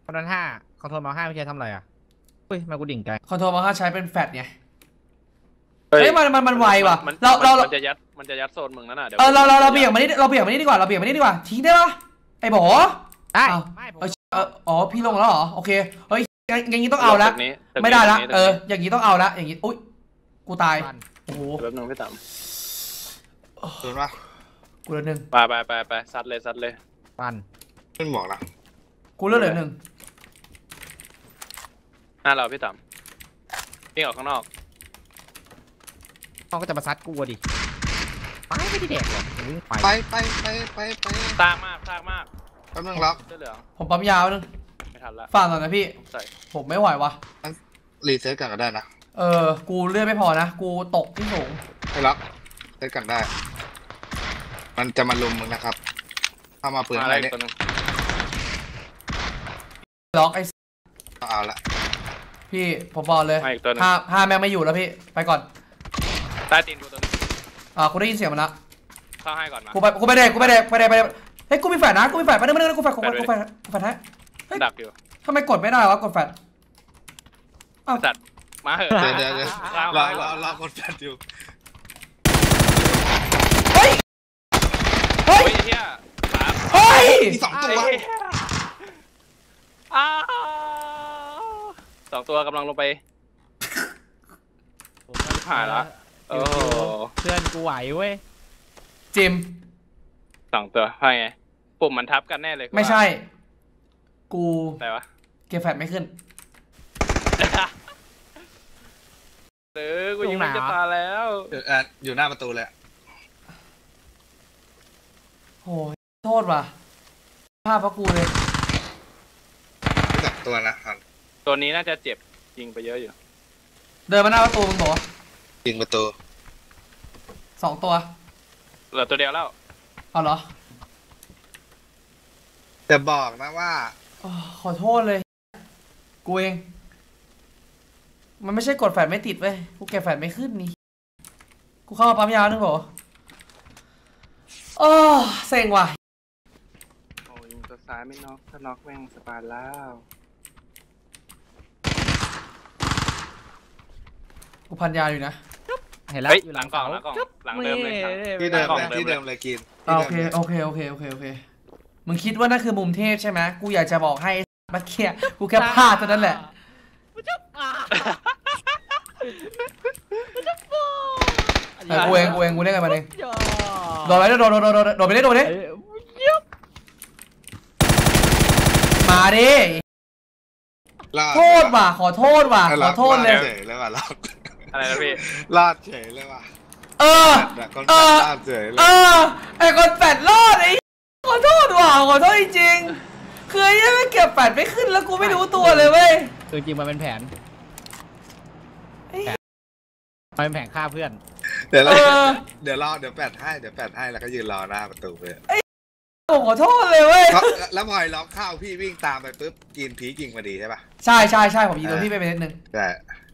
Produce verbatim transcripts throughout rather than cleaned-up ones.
คอนโทรลห้าคอนโทรลมาห้าไม่ใช่ทำอะไรอ่ะเฮ้ยมากูดิ่งไกลคอนโทรลมาห้าใช้เป็นแฟลชไงเฮ้ยมันมันมันไวว่ะเราเรามันจะยัดมันจะยัดโซนมึงนั่นน่ะเดี๋ยวเออเราเราเราเบี่ยงมานี่เราเบี่ยงมานี่ดีกว่าเราเบี่ยงมานี่ดีกว่าทิ้งได้ปะไอ้บอได้ไม่เอออ๋อพี่ลงแล้วเหรอโอเคเฮ้ยอย่างนี้ต้องเอาละไม่ได้ละเอออย่างนี้ต้องเอาละอย่างนี้อุ้ยกูตายโอ้โหแป๊บนึงพี่ต่ำโดนปะกูเหลือหนึ่งไปไปไปไปซัดเลยซัดเลยปันขึ้นหมอกละกูเหลือหนึ่งหน้าเราพี่ต่ำวิ่งออกข้างนอกเขาก็จะมาซัดกูดิไปไม่ได้เด็กหรอกวิ่งไปไปไปไปไปไปซากมากซากมากแป๊บนึงล็อกเสื้อเหลืองผมปั๊มยาวนึงไม่ทันละฟังก่อนนะพี่ผมไม่ไหววะรีเซ็ตกันก็ได้นะเออกูเลื่อนไม่พอนะกูตกที่สูงไม่ล็อกเซ็ตกันได้มันจะมาลุมมึงนะครับเข้ามาปืนอะไรเนี่ยล็อกไอ้เอาละพี่ผมบอกเลยห้าห้าแม่งไม่อยู่แล้วพี่ไปก่อนใต้ตีนกูตัวนึงอ่ากูได้ยินเสียงมันละเข้าให้ก่อนมากูไปกูไปเด็กกูไปเด็กไปเด็กไปเด็กเฮ้ยกูมีแฟนนะกูมีแฟนไปเรื่อยๆกูแฟนกูแฟนกูแฟนกูแฟนให้ดักอยู่ทำไมกดไม่ได้วะกดแฟนอ้าวจัดมาเหอะเดี๋ยวเดี๋ยวรอรอรอกดแฟนอยู่เฮ้ยเฮ้ยเฮียเฮ้ยมีสองตัวอ้าวสองตัวกำลังลงไปผ่านละโอ้เพื่อนกูไหวเว้ยจิมสองตัวใช่ไงปุ่มมันทับกันแน่เลยไม่ใช่กูอะไรวะเก็บแฟลชไม่ขึ้นหรือกูยิงมันจะตายแล้วเอออยู่หน้าประตูเลยโอ้ยโทษว่ะภาพพระกูเลยจับตัวนะตัวนี้น่าจะเจ็บยิงไปเยอะอยู่เดินมาหน้าประตูมึงบอกยิงประตูสองตัวเหลือตัวเดียวแล้วเอาเหรอแต่บอกนะว่าขอโทษเลยกูเองมันไม่ใช่กดแฟลชไม่ติดเว้ยกูเก็บแฟลชไม่ขึ้นนี่กูเข้ามาปั๊มยาวนึงบอกโอ้เซ็งว่ะโอ้ยิงตัวซ้ายไม่น็อกถ้าน็อกแม่งสบายแล้วกูพันยาอยู่นะเห็นแล้วอยู่หลังกล่องหลังกล่องหลังเดิมเลยที่เดิมที่เดิมเลยกินโอเคโอเคโอเคโอเคโอเคมึงคิดว่านั่นคือมุมเทพใช่ไหมกูอยากจะบอกให้เมื่อกี้กูแค่พลาดเท่านั้นแหละกูเองกูเองกูเล่นกันมาเองโดนไปโดนโดนโดนโดนไปได้โดนดิมาดิโทษว่ะขอโทษว่ะขอโทษเลยเลยว่ะลอดอะไรนะพี่ลอดเฉยเลยว่ะเออเออเออไอ้คนแปดรอดไอ้ขอโทษว่ะขอโทษจริงคือยังไม่เก็บแปดไม่ขึ้นแล้วกูไม่รู้ตัวเลยเว้ยคือจริงมันเป็นแผนมันเป็นแผนฆ่าเพื่อนเดี๋ยวเราเดี๋ยวรอเดี๋ยวแปดให้เดี๋ยวแปดให้แล้วก็ยืนรอหน้าประตูเพื่อนผมขอโทษเลยเว้ยแล้วพอล็อกเข้าพี่วิ่งตามไปปุ๊บกินผียิงพอดีใช่ปะใช่ใช่ใช่ผมยิงตัวพี่ไปเป็นนิดนึงใช่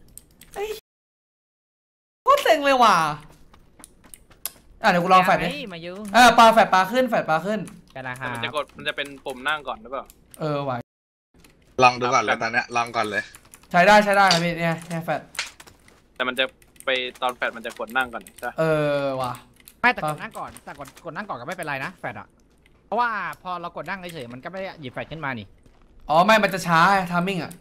โคตรเซ็งเลยว่ะอ่ะเดี๋ยวกูลองแฟดดิมาเยอะเออปลาแฟดปลาขึ้นแฟดปลาขึ้นกันนะฮะมันจะกดมันจะเป็นปุ่มนั่งก่อนหรือเปล่าเออไหวลองดูก่อนเลยตอนนี้ลองก่อนเลยใช้ได้ใช้ได้ครับพี่เนี่ยเนี่ยแฟดแต่มันจะไปตอนแฟดมันจะกดนั่งก่อนใช่เออว่ะไม่แต่กดนั่งก่อนแต่กดกดนั่งก่อนก็ไม่เป็นไรนะแฟดอ่ะเพราะว่าพอเรากดนั่งเฉยๆมันก็ไม่หยิบแฟดขึ้นมานี่อ๋อไม่มันจะช้าทามมิ่งอ่ะ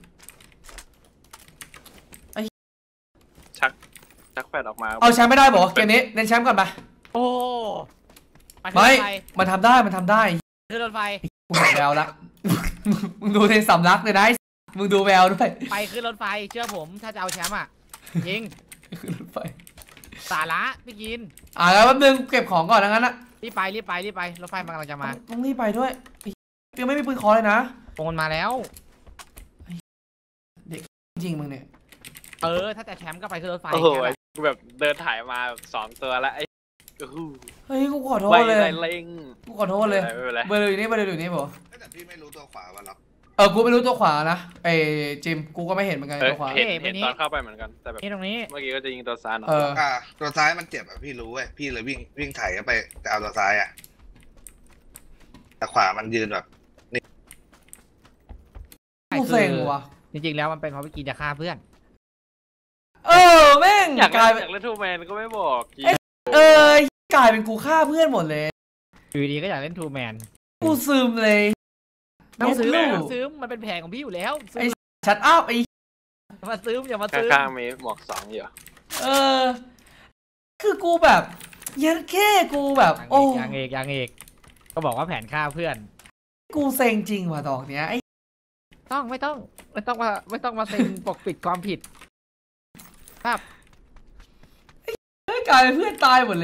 ไอ้ชักชักแฟดออกมาเอาแชมป์ไม่ได้บอกเกมนี้เน้นแชมป์ก่อนไปโอ้ไม่มันทำได้มันทำได้ขึ้นรถไฟกูเห็นแววละมึงดูในสำลักเลยนะมึงดูแววด้วยไปขึ้นรถไฟเชื่อผมถ้าจะเอาแชมป์อ่ะยิงขึ้นรถไฟสาระพี่กินอ่ะแล้วแป๊บนึงเก็บของก่อนงั้นนะรีบไปรีบไปรีบไปรถไฟมันกำลังจะมาต้องรีบไปด้วยยังไม่มีปืนคอเลยนะโอนมาแล้วเด็กจริงมึงเนี่ยเออถ้าแต่แชมป์ก็ไปขึ้นรถไฟโอ้โหกูแบบเดินถ่ายมาสองตัวแล้วไอ้เฮ้ยกูขอโทษเลยกูขอโทษเลยเบอร์อยู่นี่เบอร์อยู่นี่บอกแต่พี่ไม่รู้ตัวขวาว่าล็อกเออกูไม่รู้ตัวขวานะไอ้จิมกูก็ไม่เห็นเหมือนกันตัวขวาเห็นเห็นตอนเข้าไปเหมือนกันแต่แบบนี่ตรงนี้เมื่อกี้ก็จะยิงตัวซ้ายเออตัวซ้ายมันเจ็บอ่ะพี่รู้เว้ยพี่เลยวิ่งวิ่งไถเข้าไปจะเอาตัวซ้ายอ่ะแต่ขวามันยืนแบบกูคืเซ็งอว่ะจริงๆแล้วมันเป็นเพราะวิกีจะฆ่าเพื่อนเออแม่งอยากกลายเล่นอยากเล่นทูแมนก็ไม่บอกเออกลายเป็นกูฆ่าเพื่อนหมดเลยอยู่ดีก็อยากเล่นทูแมนกูซึมเลยต้องซื้อเย็ดลูกต้องซื้อมันเป็นแผนของพี่อยู่แล้วซื้ไอ้อชัดอัพไอ้มาซื้ออย่ามาซื้อข้างๆมีหมวกสองอยู่เออ คือกูแบบยันแค่กูแบบ โอ้ยังเอกยังเอกก็บอกว่าแผนฆ่าเพื่อนกูเซ็งจริงว่ะดอกเนี้ยไอ้ต้องไม่ต้องไม่ต้องมาไม่ต้องมาเซ็น ปกปิดความผิดครับเฮ้ยกลายเป็นเพื่อนตายหมดเลย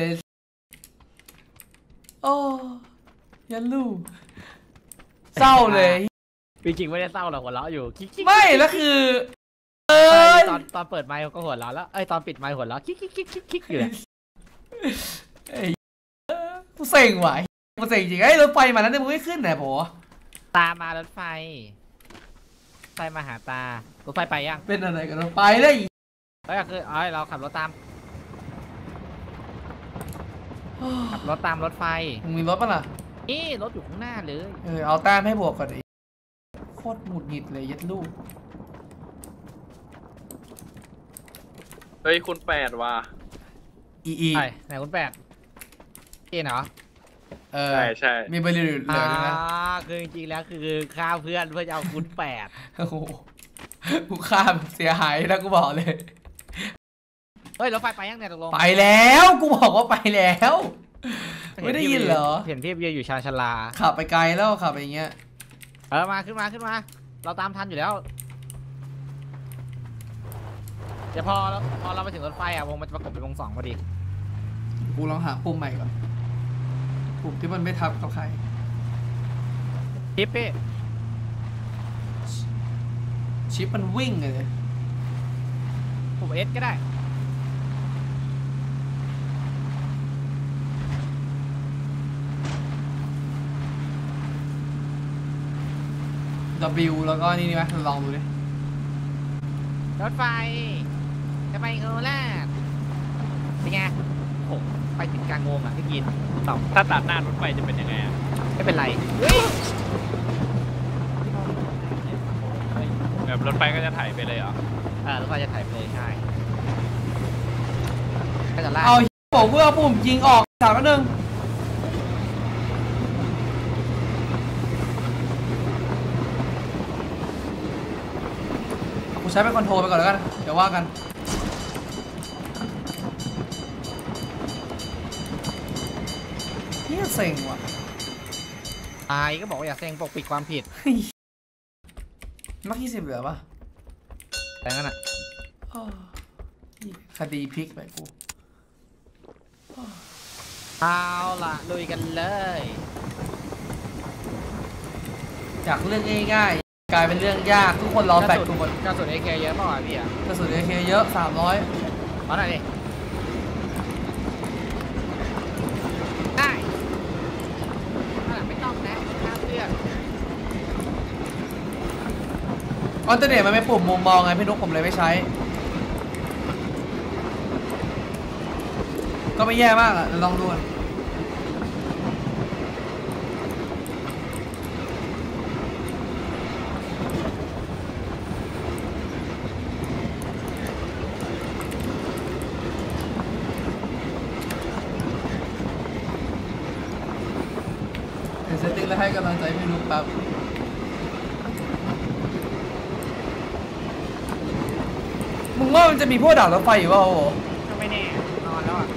โอ้ยันลูกเศร้าเลยจริงๆไม่ได้เศร้าหรอกหัวเราะอยู่คิกคิกไม่แล้วคือ เอเอ้อยตอนตอนเปิดไมค์ก็หัวเราะแล้วเอ้ยตอนปิดไมค์หัวเราะคิกคิกคิกคิกคิกอยู่เลยไอ้กูเซ็งว่ะกูเซ็งจริงไอ้ยรถไฟมาแล้วเนี่ยมึงไม่ขึ้นไหนโผตามมารถไฟไฟมาหาตารถไฟไปยังเป็นอะไรกันรถไฟเลยเอ้ยคือเอ้ยเราขับรถตามขับรถตามรถไฟมึงมีรถปะล่ะนี่รถอยู่ข้างหน้าเลยเออเอาแต้มให้บวกก่อนดิโคตรหงุดหงิดเลยยัดลูกเฮ้ยคุณแปดว่ะอีอีใช่ไหนคุณแปดเอ็นเหรอเออใช่ใช่มีบริเหลือเหลือ่าอด้วยนะคือจริงๆแล้วคือฆ่าเพื่อนเพื่อจะเอาคุณแปดโอ้โหกูฆ่าแบบเสียหายนะกูบอกเลยเฮ้ยรถไฟไปยังเนี่ยตกลงไปแล้วกูบอกว่าไปแล้ว ไม่ได้ยินเหรอเห็นพี่ยืนอยู่ชานชาลาขับไปไกลแล้วขับไปอย่างเงี้ยเออมาขึ้นมาขึ้นมา เราตามทันอยู่แล้วเดี๋ยวพอเราพอเราไปถึงรถไฟอ่ะวงมันจะประกบเป็นวงสองพอดีกูลองหาปุ่มใหม่ก่อนปุ่มที่มันไม่ทับกับใครทิปปี้ชิปมันวิ่งเลยปุ่มเอสก็ได้ W แล้วก็นี่นี่ไหมลองดูดิรถไฟจะไปโคราชเป็นไงโอ้ไปถึงกลางวงอ่ะพี่กินตอบถ้าตัดหน้ารถไฟจะเป็นยังไงอ่ะไม่เป็นไรเฮ้ยแบบรถไฟก็จะถ่ายไปเลยเหรอเออรถไฟจะถ่ายไปเลยใช่ก็จะลากเอาบอกเพื่อปุ่มยิงออกสามแล้วหนึ่งกูใช้เป็นคอนโทรลไปก่อนแล้วกันเดี๋ยวว่ากันเฮียเซ็งว่ะไอ้ก็บอกว่าอย่าเซ็งปกปิดความผิดมักยี่สิบเหลือปะแต่งั้นอ่ะอ้อคดีพลิกไปกูเอาล่ะลุยกันเลยจากเรื่องง่ายๆกลายเป็นเรื่องยากทุกคนรอแฟกทุกคนกระสุนเอเคเยอะเปล่าวะพี่อ่ะกระสุนเอเคเยอะสามร้อยมาหน่อยดิได้ข้างหลังไม่ต้องนะข้ามเรื่องออนเทอร์เนทมันไม่ปุ่มมุมมองไงพี่นุ๊กผมเลยไม่ใช้ ก็ไม่แย่มากอ่ะลองดูเดี๋ยวเซตติ้งแล้วให้กำลังใจพี่นุ๊กแป๊บมึงว่ามันจะมีพวกด่านรถไฟอยู่เปล่าโอ้โหก็ไม่แน่นอนแล้วอ่ะ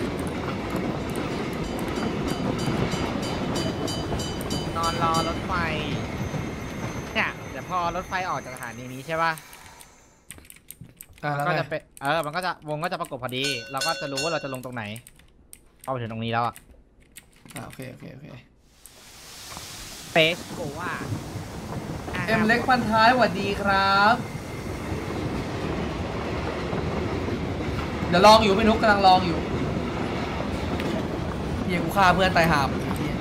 นอนรอรถไฟเนี่ยเดี๋ยวพอรถไฟออกจากสถานีนี้ใช่ป่ะอ่ะแล้วก็ไงจะเป็นเออมันก็จะวงก็จะประกบพอดี เราก็จะรู้ว่าเราจะลงตรงไหนพอไปถึงตรงนี้แล้วอ่ะอ่ะโอเคโอเคโอเคเฟสโกว่าเอ็มเล็กพันท้ายสวัสดีครับ เดี๋ยวลองอยู่พี่นุ๊กกำลังลองอยู่เฮียกูฆ่าเพื่อนตายหาบ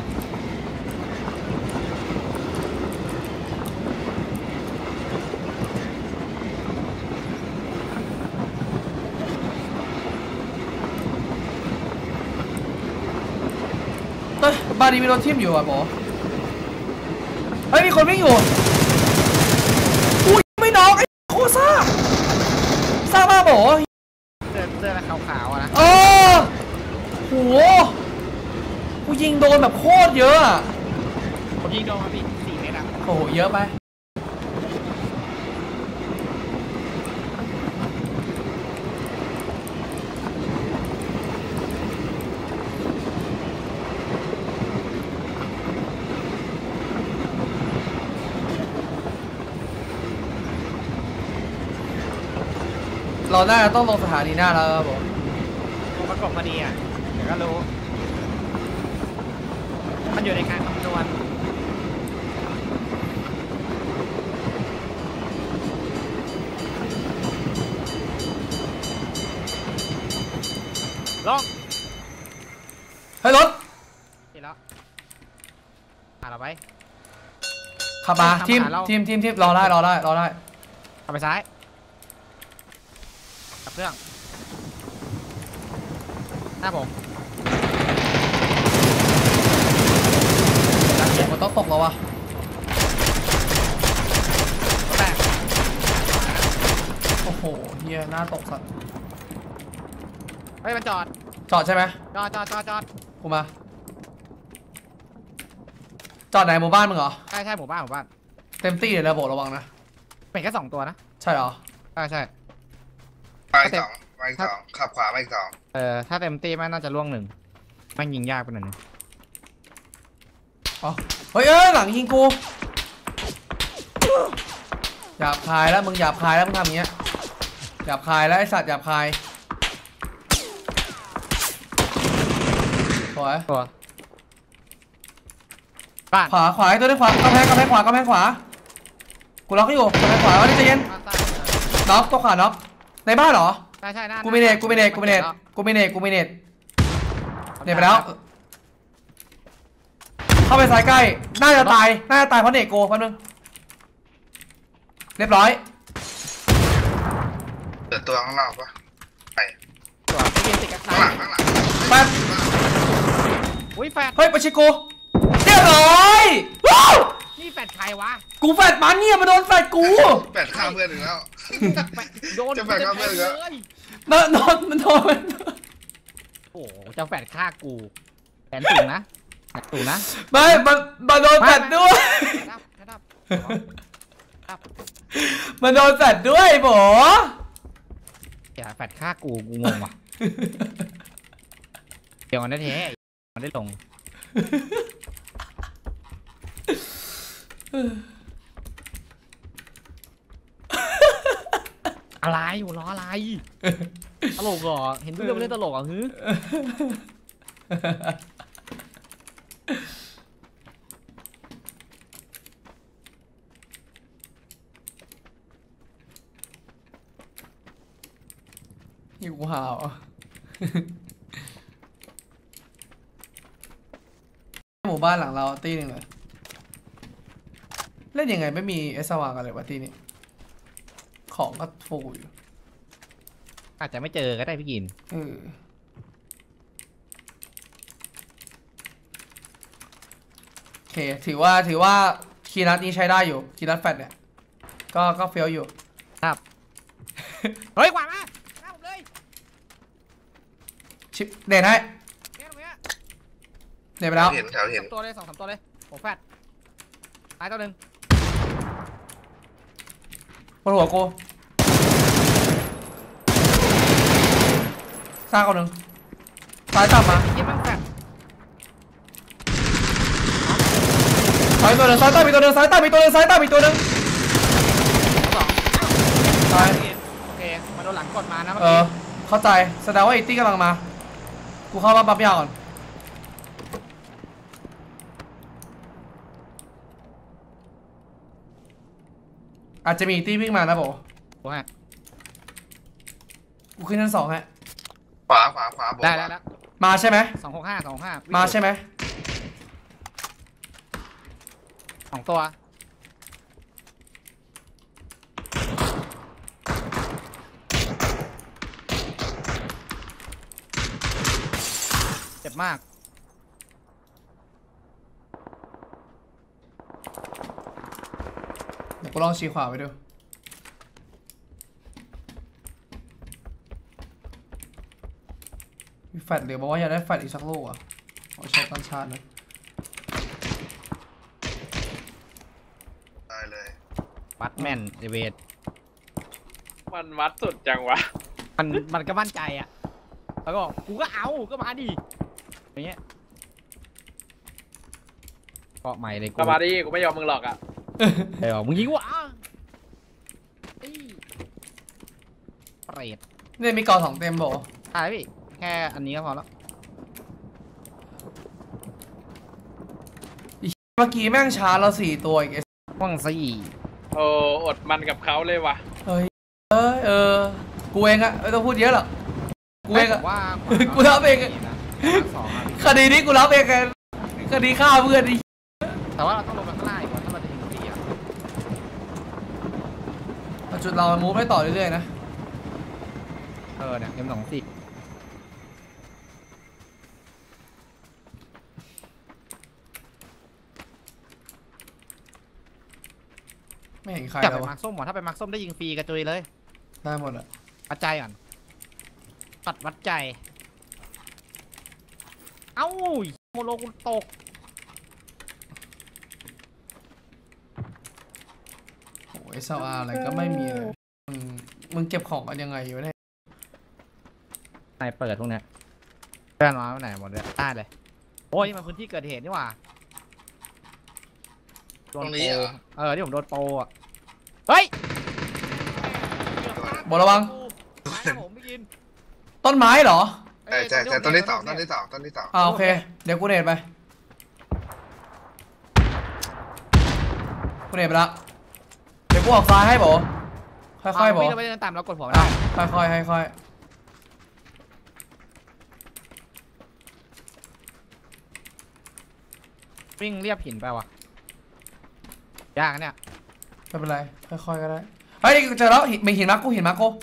เฮ้ยบ้านนี้มีรถทิ่มอยู่อ่ะโบเฮ้ยมีคนวิ่งอยู่เสื้อขาวๆอะนะโอ้โหกูยิงโดนแบบโคตรเยอะอะผมยิงโดนมาพี่สี่เมตรอะโอ้โหเยอะไปเราน่าจะต้องลงสถานีหน้าแล้วครับผมผมประกบพอดีอ่ะเดี๋ยวก็รู้มันอยู่ในการคำนวณลงเฮ้ยรถเสร็จแล้วหาเราไปขับมาขับมาทีมหาเราทีมทีมทีมรอได้รอได้รอได้ขับไปซ้ายกลับเครื่องหน้าผมมันต้องตกแล้ววะรถแตกโอ้โหเฮียหน้าตกสัตว์เฮ้ยมันจอดจอดใช่ไหมจอดจอดจอดจอดกูมาจอดไหนหมู่บ้านมึงเหรอใช่ใช่หมู่บ้านหมู่บ้านเต็มตี้เลยนะโบระวังนะเป็นแค่สองตัวนะใช่เหรอใช่ใช่ไปอีกสองไปอีกสองขับขวาไปอีกสองเออถ้าเต็มตีแม่งน่าจะล่วงหนึ่งแม่งยิงยากไปหน่อยนึงอ๋อเฮ้ยเอ้ยหลังยิงกูหยาบคายแล้วมึงหยาบคายแล้วมึงทำอย่างเงี้ยหยาบคายแล้วไอสัตว์หยาบคายสวยตัวบ้านขวาขวาไอ้ตัวนี้ขวากำแพงกำแพงขวากำแพงขวากูล็อกอยู่กำแพงขวาวันนี้ใจเย็นบ้านใต้น็อกตัวขวาน็อกในบ้านเหรอใช่ใช่หน้ากูมีเนตกูมีเนตกูมีเนตกูมีเนตกูมีเนตเนตไปแล้ว เข้าไปซ้ายใกล้ น่าจะตาย น่าจะตายเพราะเนตโกแป๊บนึง เรียบร้อยเดือดตัวข้างนอกปะไปตัวไปยิงติดกับข้างหลังข้างหลังแป๊บอุ้ยแฟดเฮ้ยไปชิโกเรียบร้อยว้าวนี่แฟดใครวะกูแฟดมันเนี่ยมาโดนแฟดกูแปดข้ามเพื่อนอีกแล้วแฟดโดนจะแฟดเข้าเพื่อนเหรอเลยนอนนอนมันนอนมันโอ้โหจะแฟดฆ่ากูแขนสูงนะแขนสูงนะไม่มันมาโดนแฟดด้วยดับดับดับมันโดนแฟดด้วยโบอย่าแฟดฆ่ากูกูงงว่ะเดี๋ยวมันได้เทมันได้ลงอะไรหัวล้ออะไรตลกเหรอเห็นเพื่อนเล่นตลกเหรอฮึอยู่กูหาวหมู่บ้านหลังเราตีหนึ่งเลยเล่นยังไงไม่มีเอสวางกันเลยวะตีนี้ของก็ฟูอยู่อาจจะไม่เจอก็ได้พี่กินเออโอเคถือว่าถือว่าคีย์นัทนี้ใช้ได้อยู่คีย์นัทแฟตเนี่ยก็ก็เฟี้ยวอยู่ครับ เฮ้ยกว่ามาหน้าผมเลยชิปเด่นให้เนี่ยตรงเนี้ยเด่นไปแล้วเห็นแถวเห็นสองตัวเลยสองสามตัวเลยผมแฟดตายตัวหนึ่งบนหัวกูสร้างคนหนึ่งซ้ายต่ำมาคิดมันแฟดซ้ายตัวหนึ่งซ้ายต่ำมีตัวหนึ่งซ้ายต่ำมีตัวหนึ่งซ้ายต่ำมีตัวหนึ่งสองซ้ายโอเคมาโดนหลังกดมานะเมื่อเอกี้อเข้าใจแสดงว่าไอ้ตี้กำลังมากูเข้ามาปั๊บยาวก่อนอาจจะมีอีกตี้วิ่งมานะโบโอ้ฮะกูขึ้นชั้นสองฮะขวาขวาขวาบวกได้แล้วแล้วมาใช่ไหมสองหกห้าสองหกห้ามาใช่ไหมสองตัวเจ็บมากเดี๋ยวกูลองชี้ขวาไปดูมีแฟลชเหลือบอกว่าอยากได้แฟลชอีกสักลูกอ่ะขอใช้ตันชาตินะได้เลยวัดแม่นเอเวทมันวัดสุดจังวะมันมันก็มั่นใจอ่ะแล้วก็กูก็เอาก็มาดิอย่างเงี้ยเกาะใหม่เลยกูก็มาดิกูไม่ยอมมึงหรอกอ่ะเดี๋ยวมึงยิงวะไอ้เปรตเนี่ยมีกอสองเต็มบอกตายพี่แค่อันนี้ก็พอแล้วเมื่อกี้แม่งช้าเราสี่ตัวอีกไอ้ว่างสี่โอ้อดมันกับเขาเลยว่ะเอ้ยเอ้ยเออกูเองอะไม่ต้องพูดเยอะหรอกกูเองอะว่ากูรับเองอะสองอะคดีนี้กูรับเองไงคดีฆ่าเพื่อนดิแต่ว่าเราต้องลงไปข้างล่างก่อนถ้าเราจะถึงฟรีอ่ะจุดเรามันมูฟได้ต่อเรื่อยๆนะเออเนี่ยเอ็มสองสิบไม่เห็นใครจับแล้ไปวมาวะร์คส้มหมอถ้าไปมาร์คส้มได้ยิงฟรีกระจุยเลยได้หมดอะวัดใจก่อนตัดวัดใจเอ้าโมโลกูตกโอ้ยเซาอาอะไรก็ไม่มีเลยมึงมึงเก็บของกันยังไงอยู่เนี่ยไหนเปิดพวกเนี้ยเพื่อนมาไหนหมดเลยได้เลยโอ้ยมันพื้นที่เกิดเหตุนี่หว่าตรงนี้เหรอเออที่ผมโดนโปอ่ะเฮ้ยบอกระวังไม้นะผมไม่กินต้นไม้เหรอใช่ใช่ใช่ต้นที่สองต้นที่สองต้นที่สองอ่าโอเคเดี๋ยวกูเนตไปกูเนตไปละเดี๋ยวกูออกซ้ายให้บอกค่อยๆบอกวิ่งเราไปเดินตามเรากดหัวได้ค่อยๆค่อยๆวิ่งเรียบหินไปว่ะยากนะเนี่ยไม่เป็นไรค่อยๆก็ได้เฮ้ยเจอแล้วหินมีหินมาร์กกูหินมาร์กกู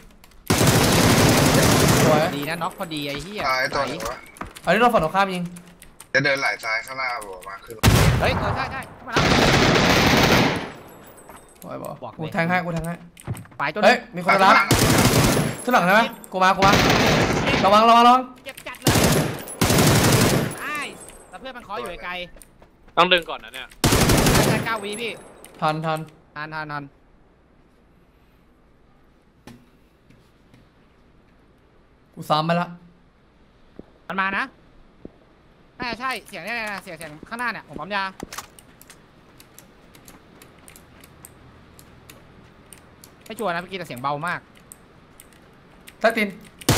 สวยดีนะน็อกพอดีไอ้เหี้ยซ้ายตัวหนึ่งวะอันนี้เราฝั่งตรงข้ามยิงจะเดินไหลซ้ายข้างหน้าบอกมาขึ้นเฮ้ยเออใช่ใช่มาแล้วสวยบอกบอกเลยกูแทงให้กูแทงให้ปลายตัวเฮ้ยมีคนรับขึ้นหลังใช่ไหมกูมากูมาระวังระวังระวังเจ็บจัดเลยไอ้แต่เพื่อนมันขออยู่ไกลต้องดึงก่อนนะเนี่ยๆแค่เก้าวิพี่ทันทันทานทานทานกูซ้ำไปละมันมานะน่าจะใช่เสียงเนี่ยนะเสียงเสียงข้างหน้าเนี่ยผมปั๊มยาไม่ชัวร์นะเมื่อกี้แต่เสียงเบามากใต้ตีน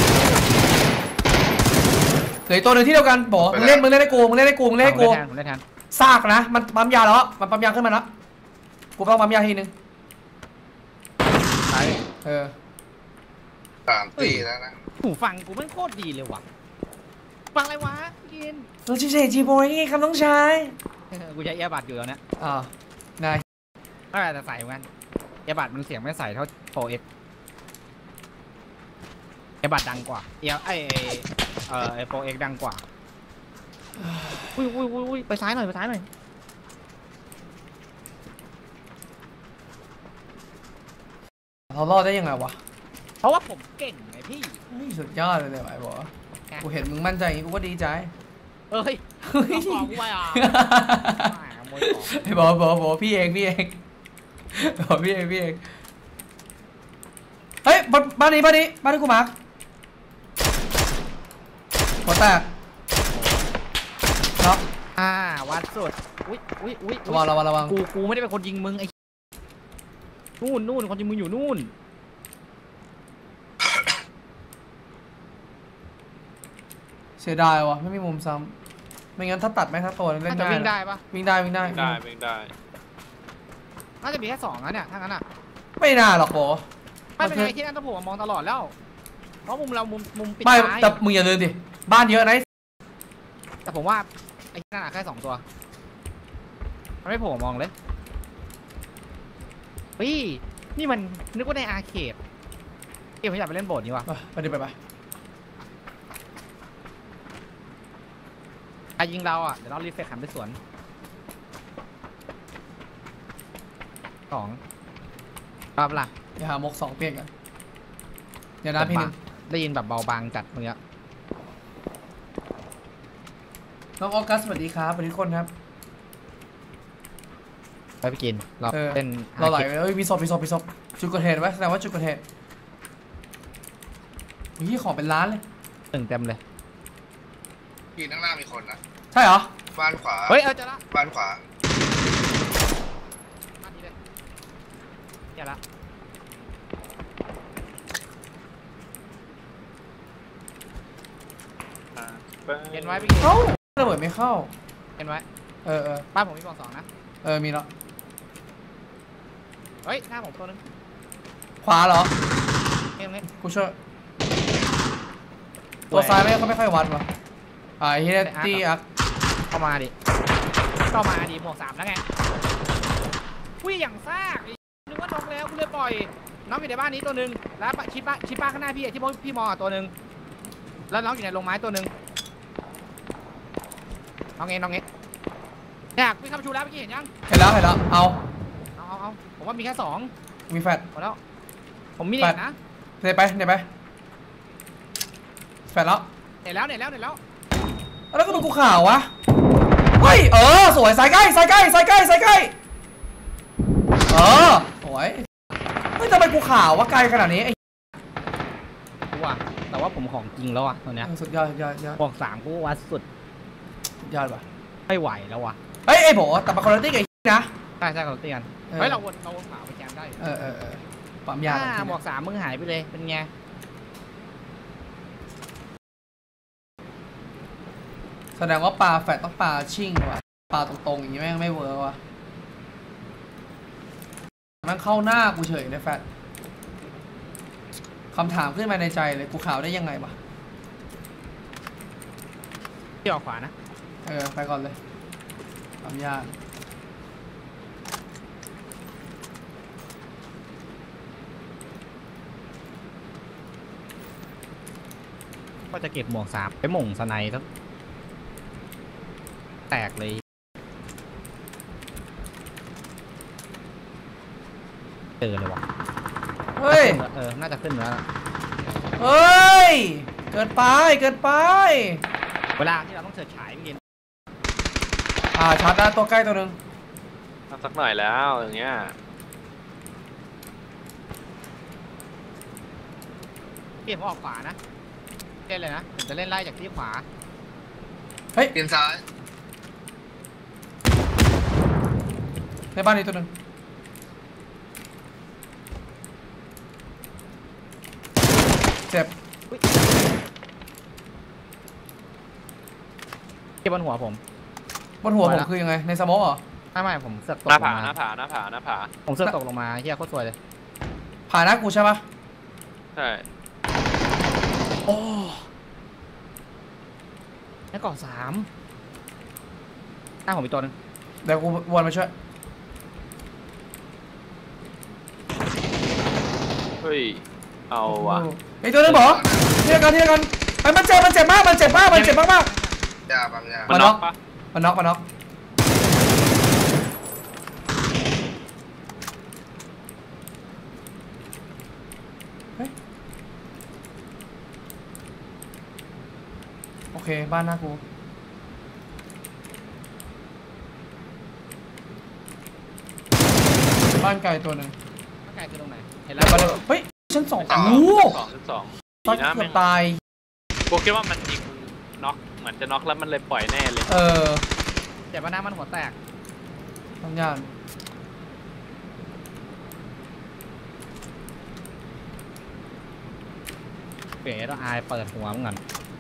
เหลืออกตัวหนึ่งที่เดียวกันบอกมึงเล่นมึงเล่นให้กูมึงเล่นให้กูมึงเล่นให้กูผมเล่นแทนผมเล่นแทนซากนะมันปั๊มยาแล้วอะมันปั๊มยาขึ้นมาแล้วกูต้องปั๊มยาทีนึงไปเออสามตีแล้วนะหูฟังกูไม่งโคตรดีเลยว่ะฟังอะไรวะกินเราจะเฉยจีโบยนี่คำต้องใช้เออกูใช้เอียบัดอยู่แล้วเนี่ยอ่า นายไม่เป็นไรแต่ใส่เหมือนกันเอียบัดมันเสียงไม่ใส่เท่าโฟเอ็กเอียบัดดังกว่าเอียไอไอ้เออไอโฟเอ็กดังกว่าอุ้ยอุ้ยอุ้ยอุ้ยไปซ้ายหน่อยไปซ้ายหน่อยเรารอดได้ยังไงวะเพราะว่าผมเก่งไงพี่เฮ้ยสุดยอดเลยเนี่ยไอ้บอกกูเห็นมึงมั่นใจอย่างนี้กูก็ดีใจเอ้ยเฮ้ยเอาของกูไปอ่ะขโมยของไอ้บอกบอกบอกพี่เองพี่เองบอกพี่เองพี่เองเฮ้ยบ้านบ้านนี้บ้านนี้บ้านที่กูมาร์คหัวแตกครับอ่าวัดสุดอุ้ยอุ้ยอุ้ยระวังระวังระวังกูกูไม่ได้เป็นคนยิงมึงไอ้นู่นนู่นคนยิงมึงอยู่นู่นเสียดายวะไม่มีมุมซ้ำไม่งั้นถ้าตัดแม่งทั้งตัวเล่น่าน จะได้วิ่งนะได้ปะวิ่งได้วิ่งได้ได้ไม่ได้น่าจะมีแค่สองนะเนี่ยถ้างั้นอ่ะไม่น่าหรอกโบไม่เป็นไรที่นั่นต้องผมมองตลอดแล้วเพราะมุมเรามุมมุมปิดไม่ท้ายแต่มึงอย่าลืมดิบ้านเยอะนะแต่ผมว่าไอ้ที่นั่นอะแค่สองตัวมันไม่โผล่มองเลยเฮ้ยนี่มันนึกว่าในอาร์เคดเดี๋ยวผมอยากไปเล่นโบสถ์นี่วะไปดิไปไปใครยิงเราอ่ะเดี๋ยวเรารีเฟกหันไปสวนสองครับล่ะอย่าหามกสองเปลี่ยนกันอย่าน้ำพี่หนึ่งได้ยินแบบเบาบางจัดเมื่อกี้น้องออกัสสวัสดีครับสวัสดีทุกคนครับไปไปกินเราเออเป็นเราไหลเอ้ยมีศพมีศพมีศพจุดเกิดเหตุไหมแสดงว่าจุดเกิดเหตุนี่ของเป็นล้านเลยหนึ่งเต็มเลยพี่ข้างล่างมีคนนะใช่เหรอบ้านขวาเฮ้ยเออเจอละบ้านขวามาทีเลยเจอละเห็นไว้ไปกินเอ้าระเบิดไม่เข้าเห็นไว้เออเออบ้านผมมีกล่องสองนะเออมีแล้วเฮ้ยหน้าผมตัวนึงขวาเหรอเห็นไหมกูช่วยตัวซ้ายไม่เขาไม่ค่อยวัดวะอ่าเฮดตี้อักเข้ามาดิเข้ามาดิหมวกสามแล้วไงวิ่งอย่างซากไอ้นึกว่าน็อกแล้วกูเลยปล่อยน้องอยู่ในบ้านนี้ตัวหนึ่งแล้วชิดบ้านชิดบ้านข้างหน้าพี่ที่พี่มองตัวหนึ่งแล้วน้องอยู่ในโรงไม้ตัวหนึ่งน้องเงี้ยน้องเงี้ยเนี่ยพี่เข้าประชุมแล้วเมื่อกี้เห็นยังเห็นแล้วเห็นแล้วเอาเอาเอาเอาผมว่ามีแค่สองมีแฟดหมดแล้วผมมีเน็ตนะเดี๋ยวไปเดี๋ยวไปแฟดแล้วเน็ตแล้วเน็ตแล้วเน็ตแล้วแล้วก็เป็นกูข่าววะเฮ้ยเออสวยสายใกล้สายใกล้สายใกล้สายใกล้เออสวยเฮ้ยทำไมกูข่าววะไกลขนาดนี้ไอ้กูว่าแต่ว่าผมของจริงแล้วอ่ะตัวเนี้ยสุดยอดสุดยอดสุดยอดบวกสามกูวัดสุดสุดยอดว่ะไม่ไหวแล้วว่ะเฮ้ยไอ้โบแต่มาคอร์ตี้กับไอ้นะใช่ใช่เราเตียนเออเฮ้ยเราวนเราวนขวาไปแจมได้เออเออเออปั๊มยาอ่าบวกสามมึงหายไปเลยเป็นไงแสดงว่าปลาแฟดต้องปลาชิ่งว่ะปลาตรงๆอย่างนี้แม่งไม่เวิร์กว่ะมันเข้าหน้ากูเฉยเลยแฟดคำถามขึ้นมาในใจเลยกูข่าวได้ยังไงวะที่ออกขวานะเออไปก่อนเลยปั๊มยาก็จะเก็บหมวกสามไปหม่งสไนทั้งแตกเลยเจอเลยว่ะเฮ้ยเออน่าจะขึ้นแล้วเฮ้ยเกินไปเกินไปเวลาที่เราต้องเฉิดฉายพี่กินอ่าชาร์จได้ตัวใกล้ตัวหนึ่งสักหน่อยแล้วอย่างเงี้ยพี่ผมออกขวานะเล่นเลยนะผมจะเล่นไล่จากที่ขวาเฮ้ยเปลี่ยนซ้ายในบ้านนี้ตัวหนึ่งเจ็บเก็บบนหัวผมบนหัวไปผมละคือยังไงในสมองเหรอไม่ไม่ผมเสือกตหน้ากลผาง หมาน้าผาหน้าผาหน้าผาผมเสือกตกลงมาเฮียโคตรสวยเลยผ่านหน้ากูใช่ปะใช่โอ้แล้วก่อนสามหน้าผมมีตัวนึงเดี๋ยวกูวนมาช่วยเฮ้ยเอาว่ะไอ้ตัวนึงบอกที่เดียวกันที่เดียวกันไอ้มันเจ็บมันเจ็บมากมันเจ็บมากมันเจ็บมากมากยาปั๊มยามันน็อกปะมันน็อกมันน็อกเฮ้ยโอเคบ้านหน้ากูบ้านไกลตัวหนึ่งข้างไกลคือตรงไหนเห็นแล้แล้ว วบ้านเฮ้ยชั้นสองสองโอ้โหสองสองตอนดีนะเกืแม่อบงตายกูคิดว่ามันยิงน็อกเหมือนจะน็อกแล้วมันเลยปล่อยแน่เลยเออเจ็บว่าหน้ามันหัวแตกทำยากเป๋ต้องอายเปิดหัวมึงก่อน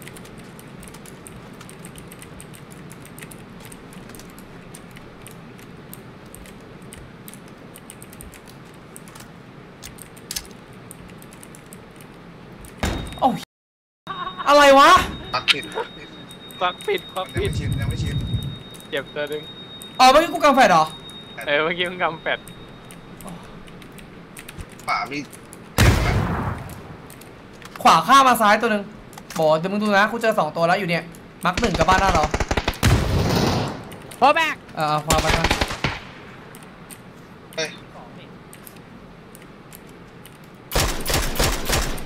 โอ้ยอะไรวะปักปิดปักปิดควักปิดควักยังปิดไม่ชินยังไม่ชินเจ็บตัวหนึงอ๋อเมื่อกี้กูกำแฟดเหรอเออเมื่อกี้มึงกำแฟดป่าพี่เจ็บแบบขวาข้ามมาซ้ายตัวหนึ่งบอกเดี๋ยวมึงดูนะกูเจอสองตัวแล้วอยู่เนี่ยมักหนึ่งกับบ้านหน้าเราโอ้แบกเออพอไปนะเฮ้ยสองนี่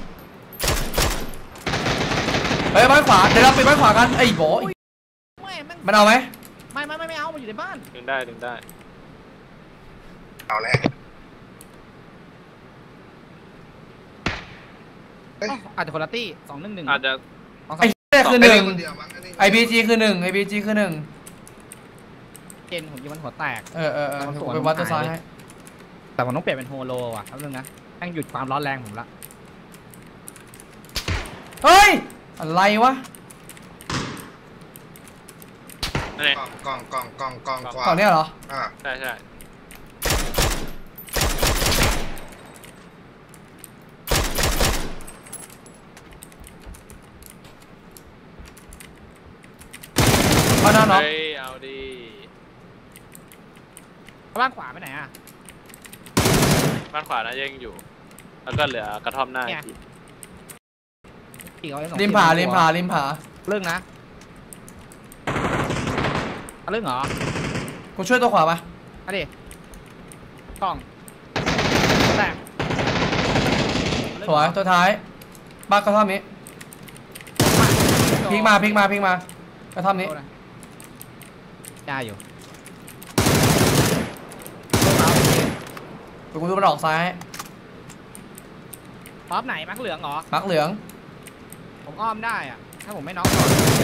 เฮ้ยบ้านขวาเดี๋ยวเราไปบ้านขวากันไอ้โบแม่งแม่งมันเอาไหมไม่ไม่ไม่ไม่เอามันอยู่ในบ้านดึงได้ดึงได้เอาแล้วอ๋ออาจจะคนละตี้สองหนึ่งหนึ่งอาจจะสองสาไอ้มเหี้ยคือหนึ่งคนเดียวมั้งนนี้ไอพีจีคือหนึ่งไอพีจีคือหนึ่งเจนผมยิงมันหัวแตกเออเออเออมันสกูวนไปวัดตัวซ้ายหายให้แต่ผมต้องเปลี่ยนเป็นโฮโลว่ะแป๊บนึงนะแม่งหยุดความร้อนแรงผมละเฮ้ยอะไรวะนั่นเองกล่องกล่องกล่องกล่องกล่องกว่าก่อนเนี้ยเหรออ่าใช่ใช่เอาหน้าเนาะเฮ้ยเอาดีบ้านขวาไปไหนอ่ะบ้านขวานะยังอยู่ แล้วก็เหลือกระท่อมหน้าเนี่ยอีกอีกเอาไว้สองริมผาทีริมผาริมผาเรื่องนะเอาเรื่องเหรอกูช่วยตัวขวาปะเอาดิกล่องแตกสวยตัวท้ายบ้านกระท่อมนี้พลิกมาพลิกมาพลิกมากระท่อมนี้ได้อยู่เดี๋ยวกูดูมันออกซ้ายให้ป๊อปไหนมักเหลืองเหรอมักเหลืองผมอ้อมได้อ่ะถ้าผมไม่น็อกก่อน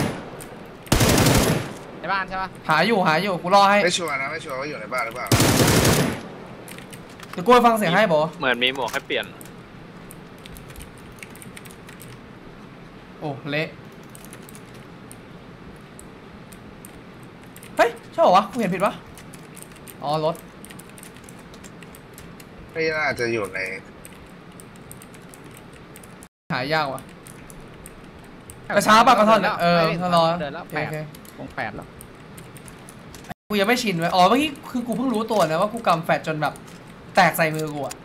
ในบ้านใช่ปะหาอยู่หาอยู่กูรอให้ไม่ชัวร์นะไม่ชัวร์ว่าอยู่ในบ้านหรือเปล่าเดี๋ยวกูไปฟังเสียงให้โบเหมือนมีหมวกให้เปลี่ยนโอ้เละเฮ้ยใช่ป่าวะกูเห็นผิดปะอ๋อรถไม่น่าจะอยู่ในหายากว่ะกระช้าปะกระท่อนเนี่ยเออทะลอเดินแล้วโอแปเคดโอเควงแปดแล้วกูยังไม่ชินไว้ยอ๋อเมื่อกี้คือกูเพิ่งรู้ตัวนะว่ากูกำแฟดจนแบบ แตกใส่มือกูอะ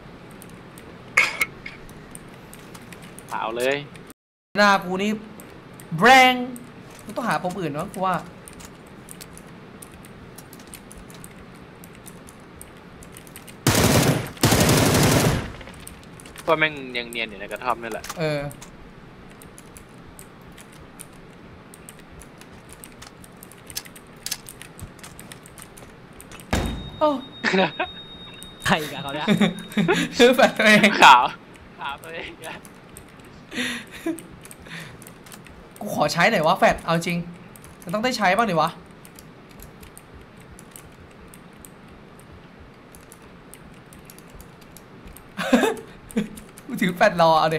เผาเลยหน้ากูนี่แบงกูต้องหาปมอื่นวะกูว่าเพราะแม่งยังเนียนอยู่ในกระท่อมนี่แหละเออ โอ้ใครกับเขาเนี่ยซื้อแฟดตัวเองขาวขาวตัวเองอะกูขอใช้หน่อยวะแฟดเอาจริงมันต้องได้ใช้บ้างดิวะ กูถือแฟดรอเอาดิ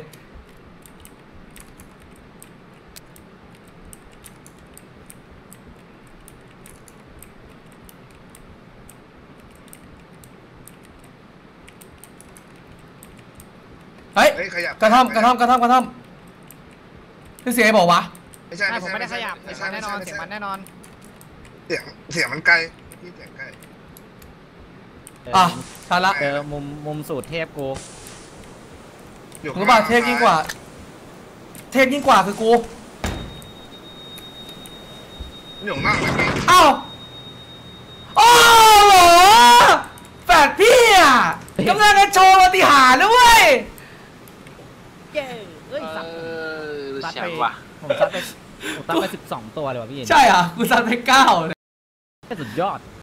เฮ้ยเฮ้ยขยับกระท่อมกระท่อมกระท่อมกระท่อมคือเสียงบอกวะไม่ใช่ใช่ไม่ผมใช่ไม่ได้ขยับไม่เสียงใช่มันไม่แน่นใช่อนไม่เสียงใช่มันแน่นอนเสียงเสียงมันไกลที่เสียงใกล้อ่ะชัดละเจอมุมมุมสูตรเทพกูอยู่รู้ป่ะเทพยิ่งกว่า เทพยิ่งกว่าคือกูอยู่ข้างหน้าเลยอ้าวโอ้โหแฝดพี่อ่ะกำลังจะโชว์ปาฏิหาริย์นะเว้ยเย้เอ้ยเอสัตว์อซัดแชไปมป์ว่ะผมซัดไปผมซัดไปสิบสองตัวเลยว่ะพี่เอ็นใช่อ่ะกูซัดไปเก้าเลยสุดยอด